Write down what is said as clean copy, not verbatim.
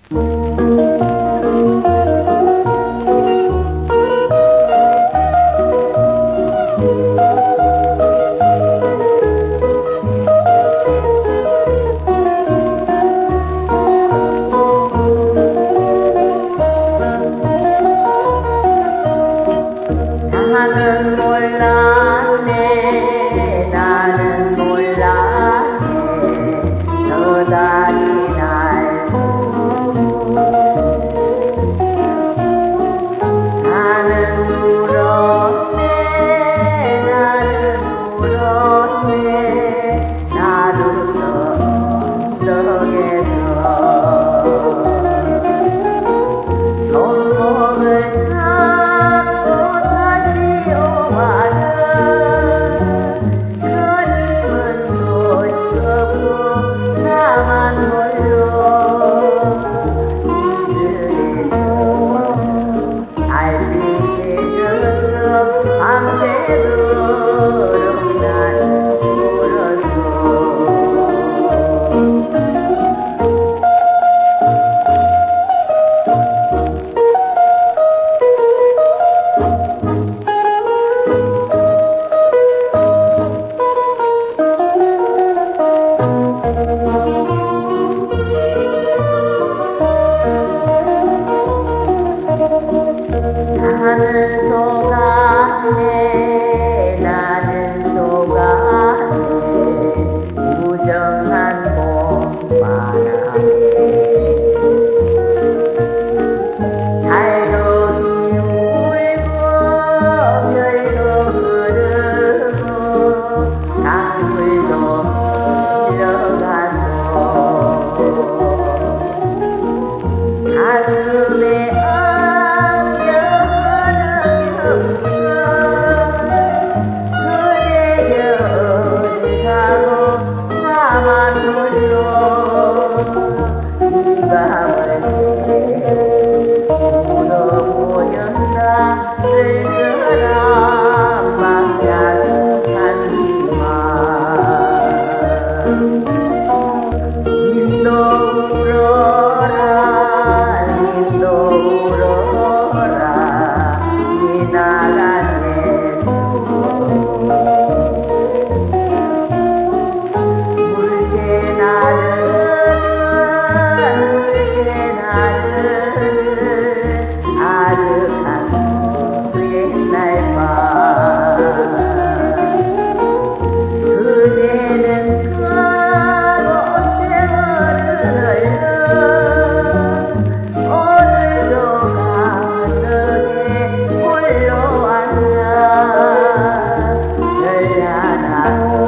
나는 몰랐네, 나는 몰랐네, 저 달이 날 숨고. 나는 울었네, 나는 울었네, 나를 언덕에서 손목을 잡고 다시 오마는 그님은 소식 없고 나만 홀로 이슬에 젖어 달빛에 젖어 밤새도록 난 울었어. 나는 속았네, 나는 속았네, 무정한 봄바람에. 달도 울고 별도 흐르고 강물도 흘러가서 가슴에 그대 어디 가고 나만 홀로 이 밤을 울어보련다. 쓸쓸한 밤 야속한 이만 님도 울어라, 님도 울어라, 지나간 내 물새 나르는 아득한 그 옛날 밤. 그대는 가고 세월을 흘러 오늘도 강덕에 홀로 앉아 별 하나